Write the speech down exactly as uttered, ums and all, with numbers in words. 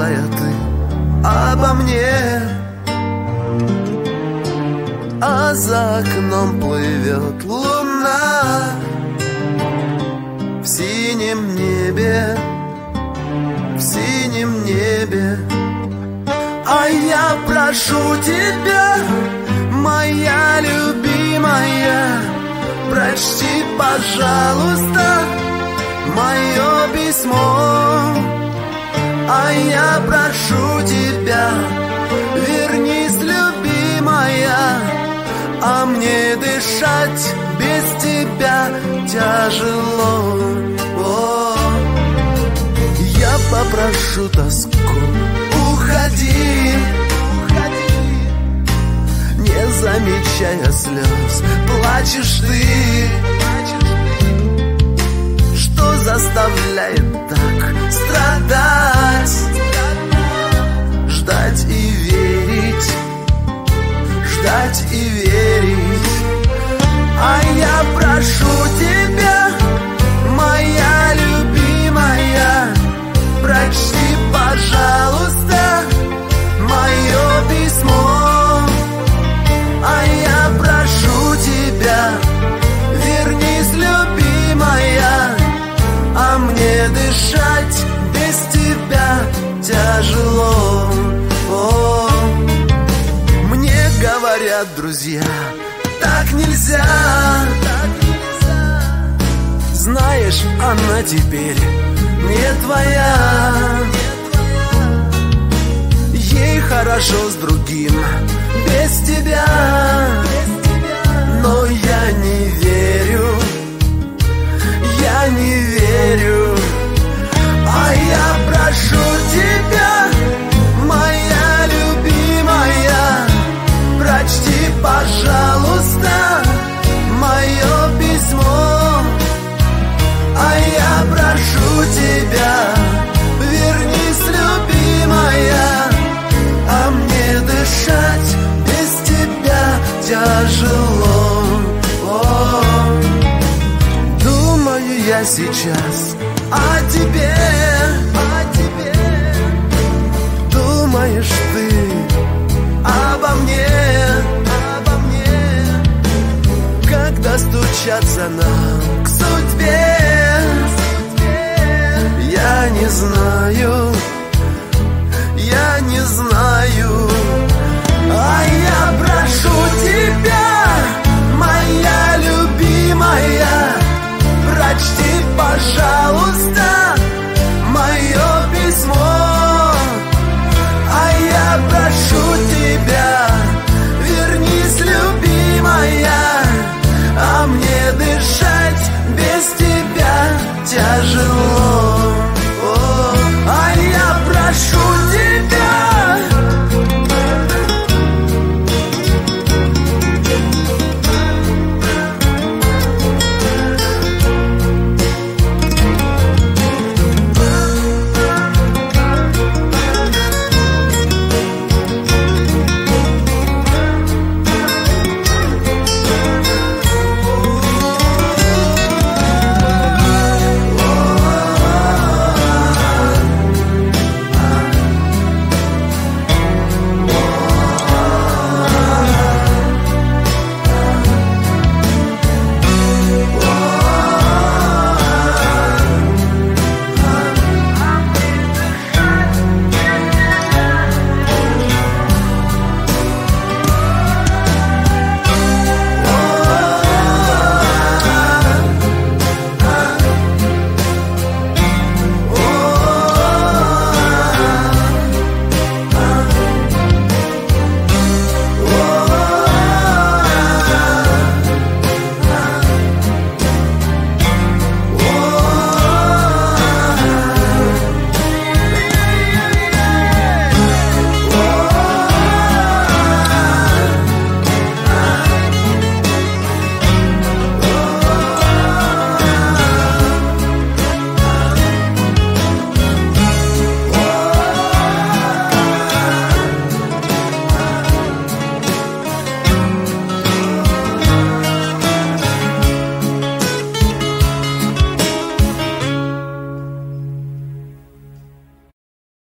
мечтая ты обо мне. А за окном плывет луна в синем небе, в синем небе. А я прошу тебя, моя любимая, прочти, пожалуйста, мое письмо. А я прошу тебя, вернись, любимая, а мне дышать без тебя тяжело. О, я попрошу тоску, уходи, уходи, не замечая слез, плачешь ты. Что заставляет так страдать, ждать и верить, ждать и верить. А я прошу тебя, моя любимая, прочти, пожалуйста, мое письмо. А я прошу тебя, вернись, любимая, а мне дышать без тебя тяжело. О, мне говорят друзья, так нельзя, так нельзя. Знаешь, она теперь не твоя, ей хорошо с другим без тебя. Но я не верю, я не верю. А я прошу тебя, моя любимая, прочти, пожалуйста, мое письмо. А я прошу тебя, вернись, любимая, а мне дышать без тебя тяжело. О, думаю я сейчас о тебе, о тебе. Думаешь ты обо мне, обо мне, когда стучатся на